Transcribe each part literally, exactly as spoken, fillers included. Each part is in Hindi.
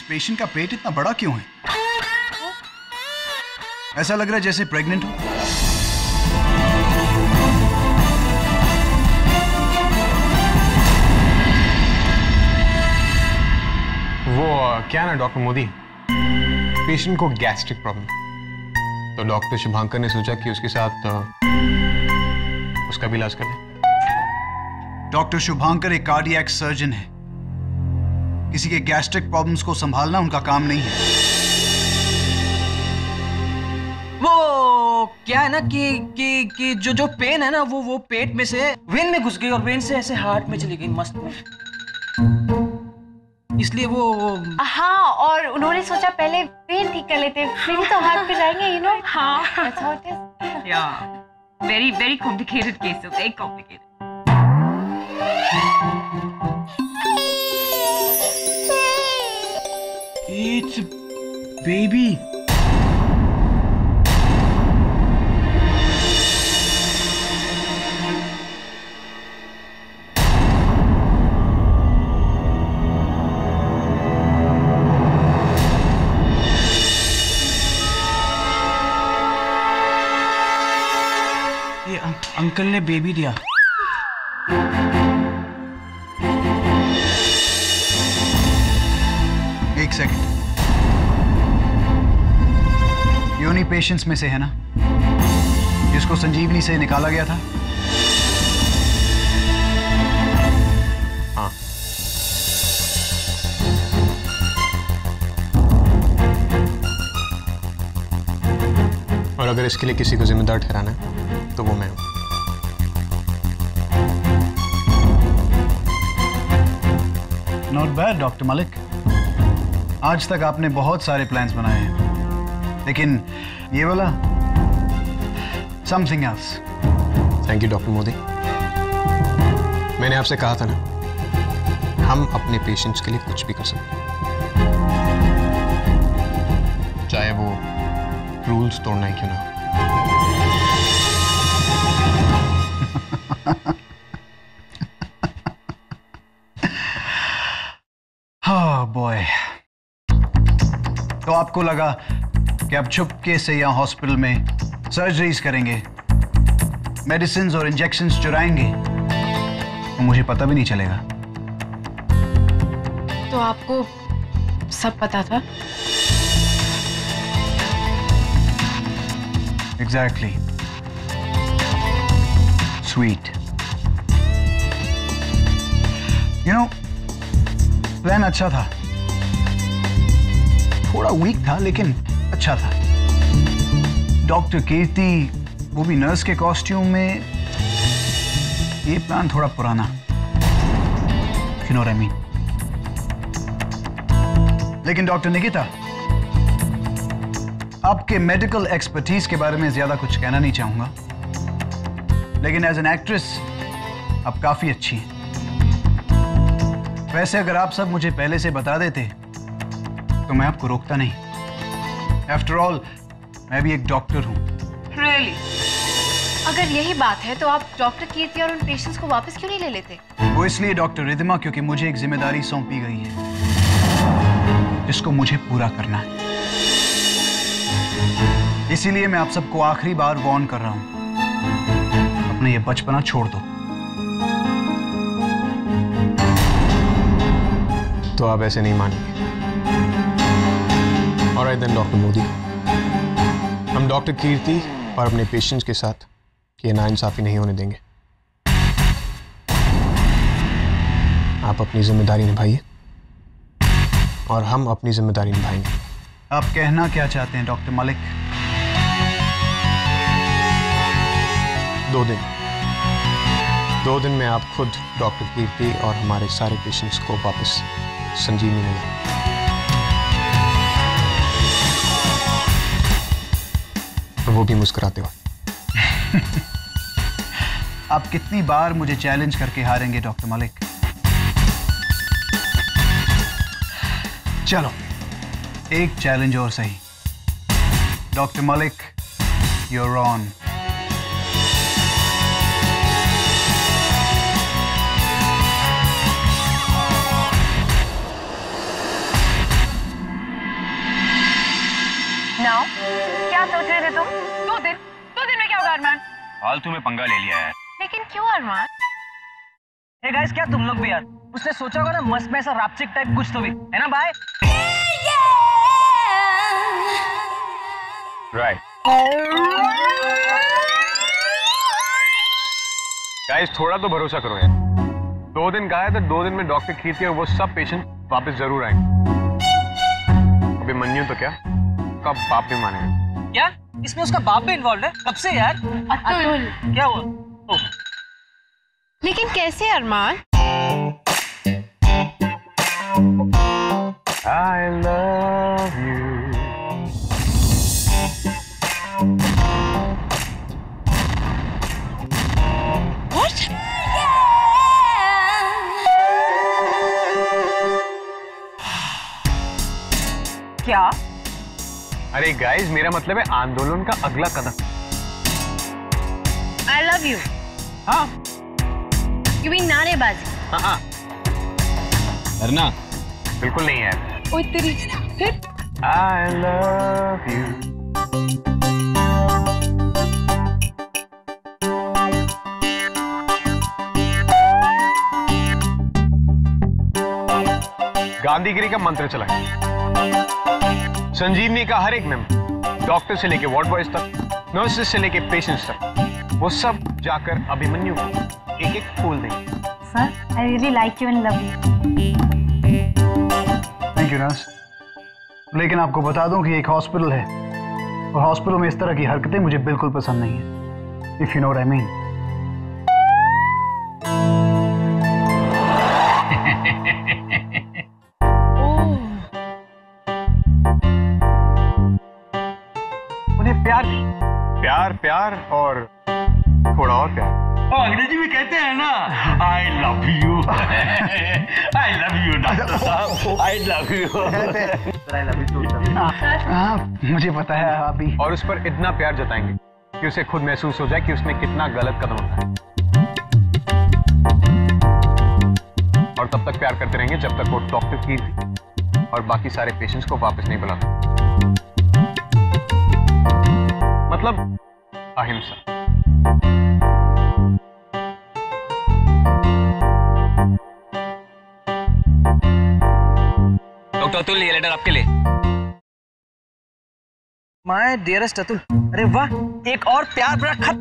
पेशेंट का पेट इतना बड़ा क्यों है? ऐसा लग रहा है जैसे प्रेग्नेंट हो। वो क्या ना डॉक्टर मोदी, पेशेंट को गैस्ट्रिक प्रॉब्लम, तो डॉक्टर शुभांकर ने सोचा कि उसके साथ उसका भी इलाज कर दें। डॉक्टर शुभांकर एक कार्डियक सर्जन है। किसी के गैस्ट्रिक प्रॉब्लम्स को संभालना उनका काम नहीं है। वो क्या है ना कि कि कि जो जो पेन है ना वो वो पेट में से वेन में घुस गई और वेन से ऐसे हार्ट में चली गई मस्त में, इसलिए वो, वो हाँ, और उन्होंने सोचा पहले वेन ठीक कर लेते, फिर ही तो हार्ट पे जाएंगे, यू नो। हाँ, that's how it is. yeah, very very complicated case, very complicated. It's a baby. ये अं, अंकल ने बेबी दिया। एक सेकंड, ये उन्हीं पेशेंट्स में से है ना जिसको संजीवनी से निकाला गया था? हाँ। और अगर इसके लिए किसी को जिम्मेदार ठहराना है तो वो मैं हूं। Not bad doctor Malik. आज तक आपने बहुत सारे प्लान्स बनाए हैं, लेकिन ये वाला something else. Thank you doctor Modi. मैंने आपसे कहा था ना, हम अपने पेशेंट्स के लिए कुछ भी कर सकते हैं, चाहे वो रूल्स तोड़ना ही क्यों ना। हाँ बॉय, तो आपको लगा कि अब चुपके से यहाँ हॉस्पिटल में सर्जरीज करेंगे, मेडिसिन और इंजेक्शंस चुराएंगे, तो मुझे पता भी नहीं चलेगा। तो आपको सब पता था? Exactly. Sweet. You know, plan अच्छा था, थोड़ा वीक था लेकिन अच्छा था। डॉक्टर कीर्ति, वो भी नर्स के कॉस्ट्यूम में, ये प्लान थोड़ा पुराना। You know what I mean. लेकिन डॉक्टर निकिता, आपके मेडिकल एक्सपर्टीज के बारे में ज्यादा कुछ कहना नहीं चाहूंगा, लेकिन एज एन एक्ट्रेस आप काफी अच्छी हैं। वैसे अगर आप सब मुझे पहले से बता देते तो मैं आपको रोकता नहीं। आफ्टर ऑल मैं भी एक डॉक्टर हूं। Really? अगर यही बात है तो आप डॉक्टर कीर्ति और उन पेशेंट्स को वापस क्यों नहीं ले लेते? वो इसलिए डॉक्टर रिधिमा, क्योंकि मुझे एक जिम्मेदारी सौंपी गई है जिसको मुझे पूरा करना है। इसीलिए मैं आप सबको आखिरी बार वार्न कर रहा हूं, अपने ये बचपना छोड़ दो। तो आप ऐसे नहीं मानेंगे। ऑलराइट देन डॉक्टर मोदी, हम डॉक्टर कीर्ति और अपने पेशेंट्स के साथ ये नाइंसाफी नहीं होने देंगे। आप अपनी जिम्मेदारी निभाइए और हम अपनी जिम्मेदारी निभाएंगे। आप कहना क्या चाहते हैं डॉक्टर मलिक? दो दिन दो दिन में आप खुद डॉक्टर कीर्ति और हमारे सारे पेशेंट्स को वापस संजीवनी में लाएं। और वो भी मुस्कुराते हुए। आप कितनी बार मुझे चैलेंज करके हारेंगे डॉक्टर मलिक? चलो एक चैलेंज और सही। Doctor Malik, you're on. बताओ, क्या सोच रहे थे तुम? दो दिन दो दिन में क्या होगा अरमान? फालतू में पंगा ले लिया है। लेकिन क्यों अरमान? हे गाइस, क्या तुम लोग भी यार, उसने सोचा होगा ना मस्त में ऐसा रापचिक टाइप कुछ तो भी है ना भाई? राइट गाइस, थोड़ा तो भरोसा करो यार। दो दिन कहा है तो दो दिन में डॉक्टर कीर्ति और वो सब पेशेंट वापस जरूर आएंगे। अभी मन्यू तो क्या, कब बाप भी मानेगा। क्या इसमें उसका बाप भी इन्वॉल्व है? कब से यार? अतुल, क्या हुआ? ओ, लेकिन कैसे अरमान? I love you. What? क्या? अरे गाइस, मेरा मतलब है आंदोलन का अगला कदम। I love you. हाँ You mean नारेबाजी? हाँ हाँ, डरना बिल्कुल नहीं है। ओए तेरी, फिर? I love you. गांधीगिरी का मंत्र चलाएं। संजीवनी का हर एक मेंबर, डॉक्टर से लेके वार्ड बॉयज तक, नर्सेस से लेके पेशेंट्स तक, वो सब जाकर अभिमन्यु को एक एक फूल देंगे। Sir, I really like you and love you. Thank you nurse. लेकिन आपको बता दूं कि एक हॉस्पिटल है और हॉस्पिटल में इस तरह की हरकतें मुझे बिल्कुल पसंद नहीं है। If you know what I mean. उन्हें प्यार प्यार प्यार और थोड़ा और प्यार। अंग्रेजी में कहते हैं ना, I love you. I love you doctor साहब, आई लव यू। हाँ, मुझे पता है आप भी। और उस पर इतना प्यार जताएंगे कि उसे खुद महसूस हो जाए कि उसने कितना गलत कदम उठाया। और तब तक प्यार करते रहेंगे जब तक वो डॉक्टर कीर्ति और बाकी सारे पेशेंट्स को वापस नहीं बुलाते। मतलब अहिंसा। डॉक्टर अतुल, ये लेटर आपके लिए। माय डियरेस्ट अतुल, अरे वाह, एक और प्यार भरा खत।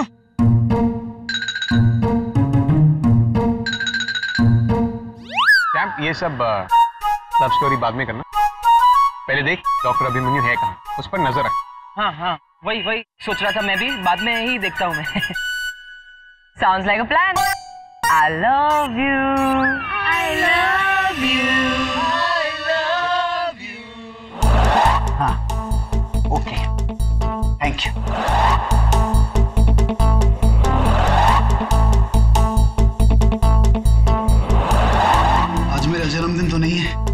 कैंप, ये सब लव स्टोरी बाद में करना, पहले देख डॉक्टर अभिमन्यु है कहाँ, उस पर नजर रख। हाँ हाँ, वही वही सोच रहा था मैं भी, बाद में ही देखता हूँ मैं। Sounds like a plan. I love you. I love you. हाँ, ओके, थैंक यू। आज मेरा जन्मदिन तो नहीं है।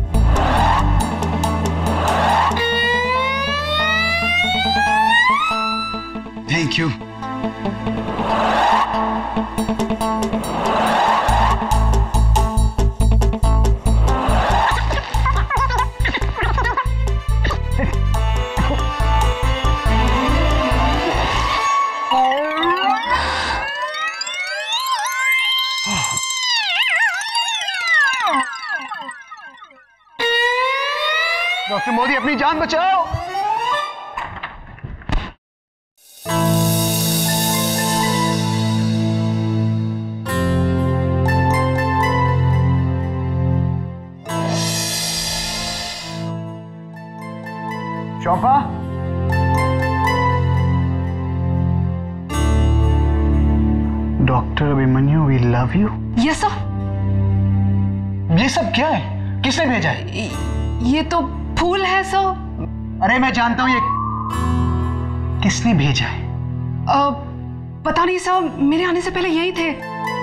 Thank you. डॉक्टर मोदी, अपनी जान बचाओ। Shobha, doctor Abhimanyu, we love you. Yes sir. ये सब क्या है? किसने भेजा है? ये तो फूल है सर। अरे मैं जानता हूं ये किसने भेजा है। आ, पता नहीं सर, मेरे आने से पहले यही थे।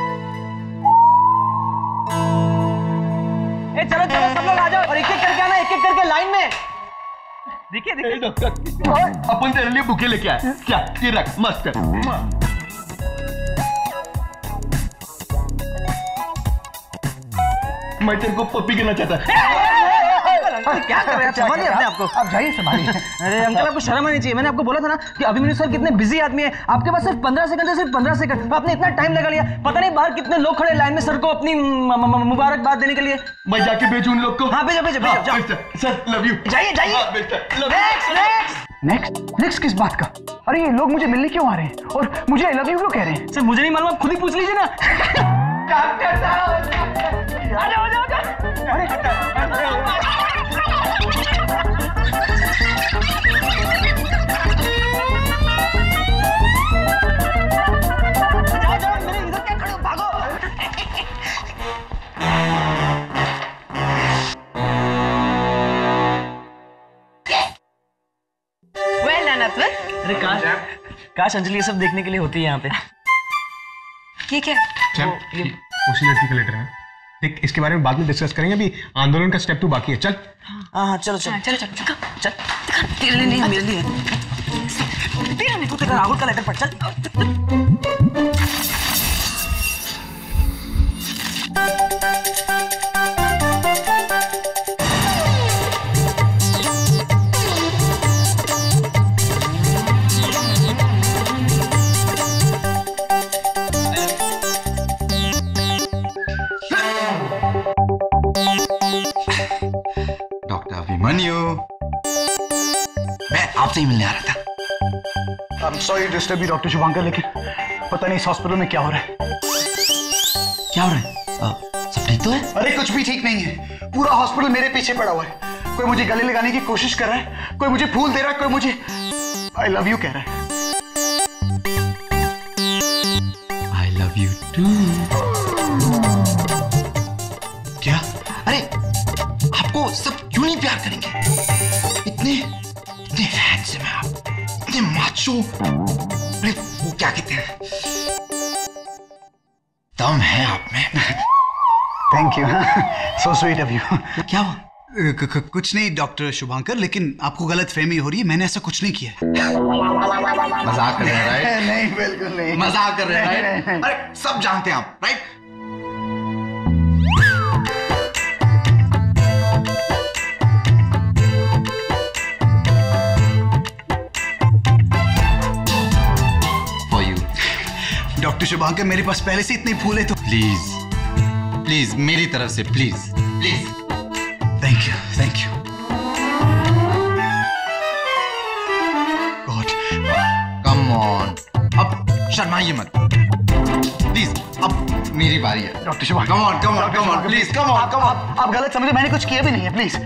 ए, चलो चलो सब लोग आ जाओ और एक एक करके आना, एक एक करके लाइन में। देखिए देखिए डॉक्टर, अपन तेरे लिए बुके लेके आए। क्या ये रख, मस्त कर। मैं तेरे को पप्पी करना चाहता। क्या कर रहे हैं आप? समझ नहीं अपने आपको। आप जाइए संभालिए। अरे अंकल आपको शर्म आनी चाहिए। मैंने आपको बोला था ना कि अभिमन्यु सर कितने बिजी आदमी है, आपके पास सिर्फ पंद्रह सेकंड है, सिर्फ पंद्रह सेकंड। आपने इतना टाइम लगा लिया, पता नहीं बाहर कितने लोग खड़े लाइन में सर को अपनी मुबारकबाद देने के लिए। मैं जाके भेजूं उन लोग को। हाँ भेजो भेजो भेजो, जाओ। Sir love you. जाइए जाइए। नेक्स्ट नेक्स्ट नेक्स्ट नेक्स्ट किस बात का? अरे ये लोग मुझे मिलने क्यों आ रहे हैं और मुझे आई लव यू क्यों कह रहे हैं? सर मुझे नहीं मालूम, आप खुद ही पूछ लीजिए ना। डॉक्टर साहब आ जाओ आ जाओ आ जाओ। जाओ जाओ, मेरे इधर क्या खड़े हो, भागो। Well done Atul. अरे काश काश अंजलि ये सब देखने के लिए होती है यहाँ पे। ये क्या? ये उसी लड़की का लेटर है। ठीक, इसके बारे में बाद में डिस्कस करेंगे, अभी आंदोलन का स्टेप टू बाकी है। चल हाँ हाँ चलो चलो चलो चलो चल। तेरे लिए नहीं, मेरे लिए। तेरा नहीं, तू तेरा राहुल का लेटर पढ़। चल डॉक्टर अभिमन्यु, मैं आपसे ही मिलने आ रहा था। I'm sorry to disturb you, doctor Shubhankar, लेकिन पता नहीं इस हॉस्पिटल में क्या हो रहा है। क्या हो रहा है? आ, सब ठीक तो है? अरे कुछ भी ठीक नहीं है, पूरा हॉस्पिटल मेरे पीछे पड़ा हुआ है। कोई मुझे गले लगाने की कोशिश कर रहा है, कोई मुझे फूल दे रहा है, कोई मुझे आई लव यू कह रहा है। I love you too. क्या? अरे आपको सब क्यों नहीं प्यार करेंगे? इतने इतने हैंडसम हैं आप, इतने माचो। अरे वो क्या कहते हैं, दम है आप में। Thank you, so sweet of you. क्या हुआ? कुछ नहीं डॉक्टर शुभांकर, लेकिन आपको गलत फहमी हो रही है, मैंने ऐसा कुछ नहीं किया है। मजाक कर रहे हैं राइट? नहीं बिल्कुल नहीं, मजाक कर रहे हैं राइट? अरे सब जानते हैं आप right? For you doctor Shubhankar, मेरे पास पहले से इतने फूल है तो प्लीज प्लीज मेरी तरफ से please please. Thank you thank you God. Come on, अब शर्माइए मत प्लीज, अब मेरी बारी है। Doctor Shubhankar, come on come on come on please come on come on. आप, आप गलत समझे, मैंने कुछ किया भी नहीं है, please.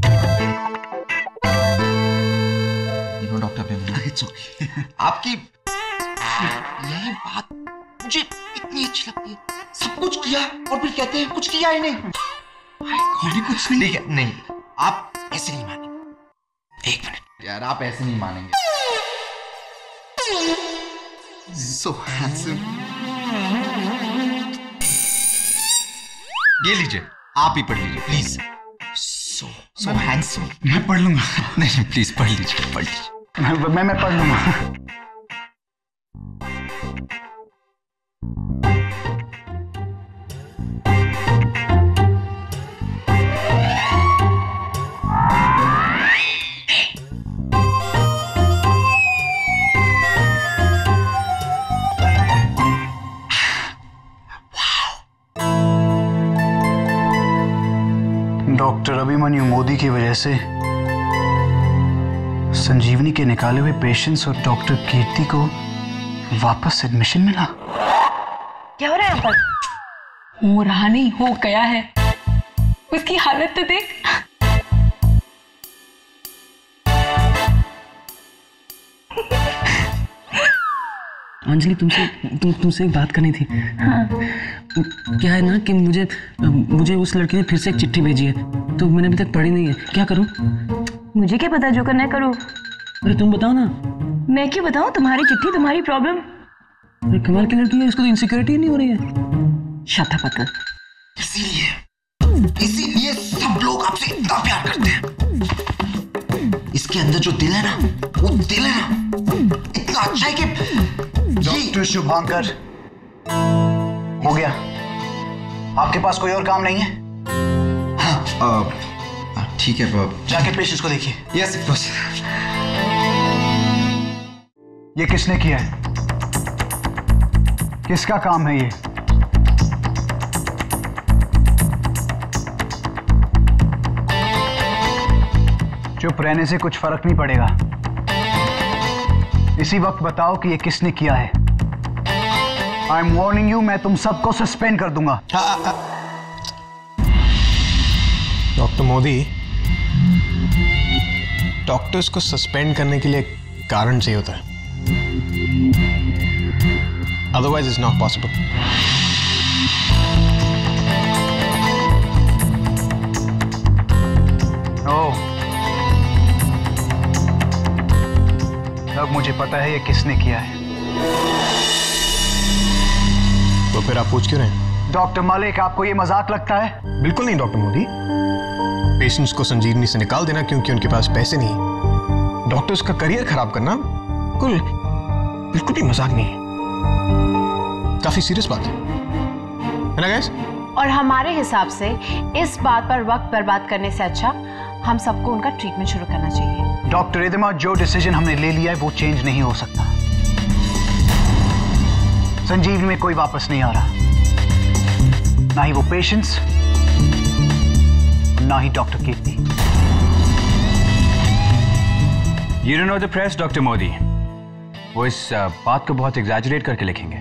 You know doctor Abhimanyu, it's okay. आपकी यही बात मुझे इतनी अच्छी लगती है, सब कुछ किया और फिर कहते हैं कुछ किया ही नहीं। मैंने कुछ नहीं। ठीक है, नहीं आप ऐसे नहीं मानेंगे। एक मिनट यार, आप ऐसे नहीं मानेंगे। So handsome। ये लीजिए, आप ही पढ़ लीजिए प्लीज। So so handsome। मैं पढ़ लूंगा। नहीं प्लीज पढ़ लीजिए पढ़ लीजिए। मैं मैं, मैं पढ़ लूंगा। डॉक्टर अभिमन्यु मोदी की वजह से संजीवनी के निकाले हुए पेशेंट्स और डॉक्टर कीर्ति को वापस एडमिशन मिला। क्या हो रहा है यहाँ पर? हो रहा नहीं, हो गया है। उसकी हालत तो देख। अंजलि, तुमसे तुम तुमसे एक बात करनी थी। हाँ। क्या है ना कि मुझे मुझे उस लड़की ने फिर से एक चिट्ठी भेजी है, तो मैंने अभी तक पढ़ी नहीं है। क्या करूं? मुझे क्या पता, जो करना है करो। अरे तुम बताओ ना। मैं क्यों बताऊं? तुम्हारी चिट्ठी, तुम्हारी प्रॉब्लम। अरे कमाल की लड़की है, इसको तो इनसिक्योरिटी नहीं हो रही है। Shut up Atul. इसीलिए इसीलिए सब लोग आपसे इतना प्यार करते हैं। इसके अंदर जो दिल है ना, वो दिल है ना, इतना अच्छा है कि डॉक्टर शुभांकर, हो गया। आपके पास कोई और काम नहीं है? हाँ, ठीक है बाब। जाके पेशेंट्स को देखिए। Yes boss. ये किसने किया है? किसका काम है ये? चुप रहने से कुछ फर्क नहीं पड़ेगा। इसी वक्त बताओ कि ये किसने किया है। आई एम वार्निंग यू, मैं तुम सबको सस्पेंड कर दूंगा। डॉक्टर मोदी, डॉक्टर्स को सस्पेंड करने के लिए कारण चाहिए होता है, otherwise it's not possible. Oh, अब मुझे पता है ये किसने किया है। तो फिर आप पूछ क्यों रहे हैं? डॉक्टर मलिक, आपको ये मजाक लगता है? बिल्कुल नहीं डॉक्टर मोदी। पेशेंट्स को संजीवनी से निकाल देना क्योंकि उनके पास पैसे नहीं, डॉक्टर्स का करियर खराब करना बिल्कुल बिल्कुल भी मजाक नहीं है, काफी सीरियस बात है, है ना गाइस? और हमारे हिसाब से इस बात पर वक्त बर्बाद करने से अच्छा हम सबको उनका ट्रीटमेंट शुरू करना चाहिए। डॉक्टर इदमा, जो डिसीजन हमने ले लिया है वो चेंज नहीं हो सकता। संजीवनी में कोई वापस नहीं आ रहा, ना ही वो पेशेंट्स, ना ही doctor Kirti. You don't know the press, doctor Modi. वो इस बात को बहुत एग्जैजरेट करके लिखेंगे।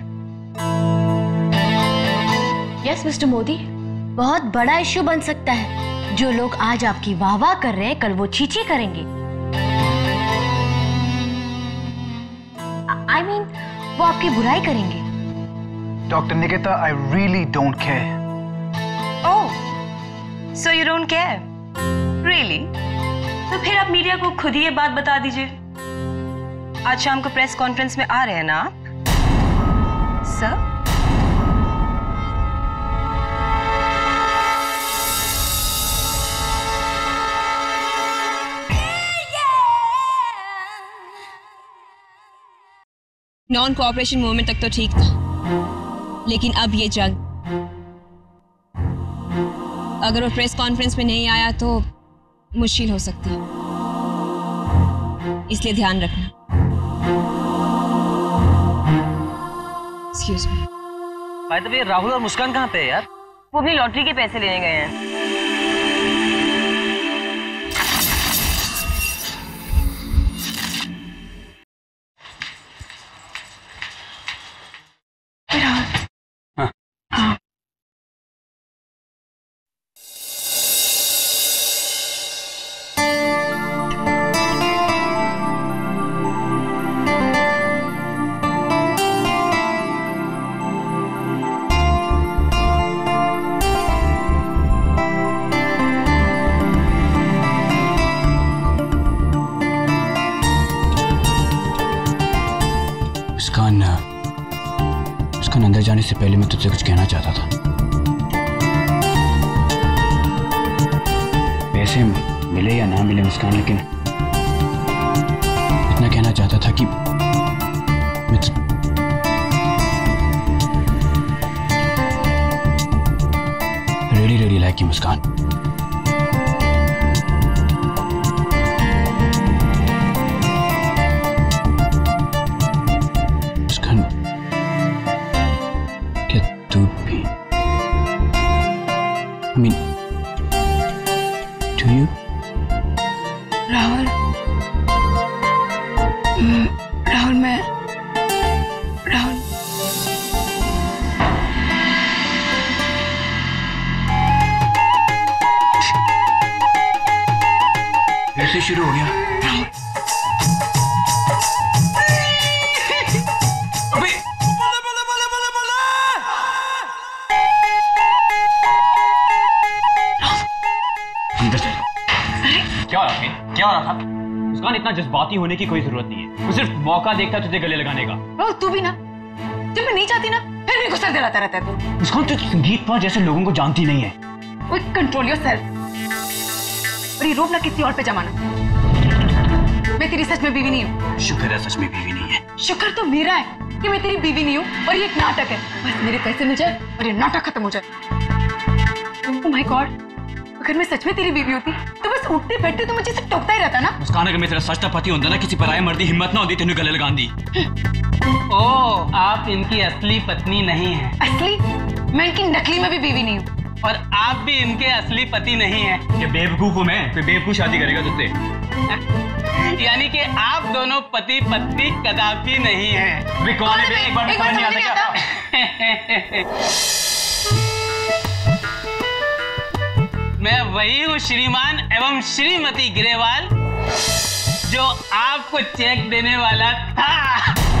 यस मिस्टर मोदी, बहुत बड़ा इश्यू बन सकता है। जो लोग आज आपकी वाह वाह कर रहे हैं, कल वो चीची करेंगे। आई I मीन mean, वो आपकी बुराई करेंगे। Doctor Nikita, I really don't care. Oh, so you don't care? Really? तो फिर आप मीडिया को खुद ही ये बात बता दीजिए। आज शाम को प्रेस कॉन्फ्रेंस में आ रहे हैं ना आप? सर? नॉन कोऑपरेशन मूवमेंट तक तो ठीक था, लेकिन अब ये जंग, अगर वो प्रेस कॉन्फ्रेंस में नहीं आया तो मुश्किल हो सकती है, इसलिए ध्यान रखना। Excuse me. भाई तो ये राहुल और मुस्कान कहाँ पे है यार? वो अपनी लॉटरी के पैसे लेने गए हैं। मुस्कान, अंदर जाने से पहले मैं तुझसे कुछ कहना चाहता था। पैसे मिले या ना मिले मुस्कान, लेकिन इतना कहना चाहता था कि मैं really really like you Muskan. I mean, do you? Rahul, Rahul मैं राहुल फिर से शुरू हो गया। क्या हो रहा था? मुस्कान, इतना जज्बाती होने की कोई जरूरत नहीं है। वो सिर्फ मौका देखता तुझे गले लगाने का। राहुल तू भी ना, जब मैं नहीं चाहती ना फिर भी गुस्सा दिलाता रहता है तू। मुस्कान, तू संगीत पर जैसे लोगों को जानती नहीं है। वो कंट्रोल योरसेल्फ। और ये रोप ना किसी और पे जमाना। मैं तेरी सच में बीवी नहीं हूँ। शुक्र है सच में बीवी नहीं है। शुक्र तो मेरा है कि मैं तेरी बीवी नहीं हूँ और ये एक नाटक है। बस मेरे पैसे मिल जाए और ये नाटक खत्म हो जाए। ओह माय गॉड, अगर मैं सच में तेरी बीवी होती तो बस उठते बैठते तो मुझे सिर्फ टोकता ही रहता ना। मुस्कान, अगर मैं तेरा सच पति होता ना, किसी पराये मर्द की हिम्मत ना होती तेनू गले लगान दी। ओ, आप इनकी असली पत्नी नहीं हैं। असली? मैं इनकी नकली में भी बीवी नहीं हूँ। और आप भी इनके असली पति नहीं हैं। ये बेवकूफ हूँ मैं, फिर बेवकूफ शादी करेगा तुझसे। यानी कि आप दोनों पति पत्नी कदापि नहीं हैं। वे कौन है बे? एक बार में समझ नहीं आता क्या? मैं वही हूँ श्रीमान एवं श्रीमती ग्रेवाल जो आपको चेक देने वाला था।